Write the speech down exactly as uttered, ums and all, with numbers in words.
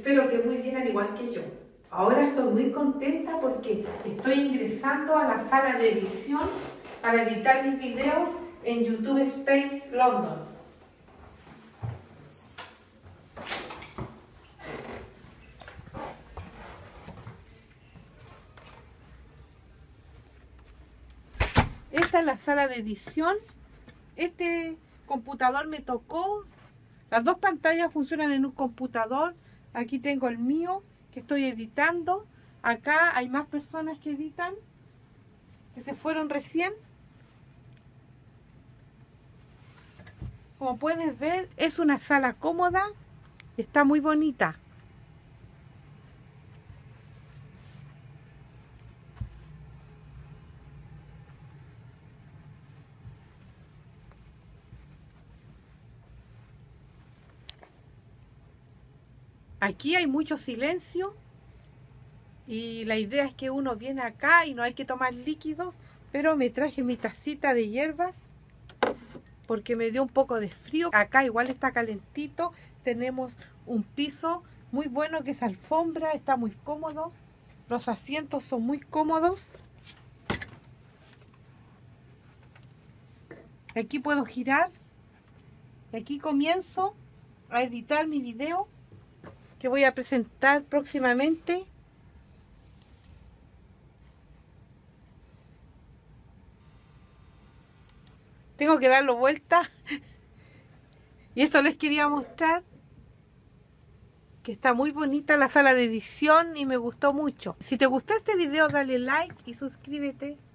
Espero que muy bien, al igual que yo. Ahora estoy muy contenta porque estoy ingresando a la sala de edición para editar mis videos en YouTube Space London. Esta es la sala de edición. Este computador me tocó. Las dos pantallas funcionan en un computador. Aquí tengo el mío que estoy editando. Acá hay más personas que editan, que se fueron recién. Como puedes ver, es una sala cómoda. Está muy bonita. Aquí hay mucho silencio y la idea es que uno viene acá y no hay que tomar líquidos, pero me traje mi tacita de hierbas porque me dio un poco de frío. Acá igual está calentito, tenemos un piso muy bueno que es alfombra, está muy cómodo, los asientos son muy cómodos. Aquí puedo girar, aquí comienzo a editar mi video que voy a presentar próximamente. Tengo que darlo vuelta. Y esto les quería mostrar, que está muy bonita la sala de edición y me gustó mucho. Si te gustó este video, dale like y suscríbete.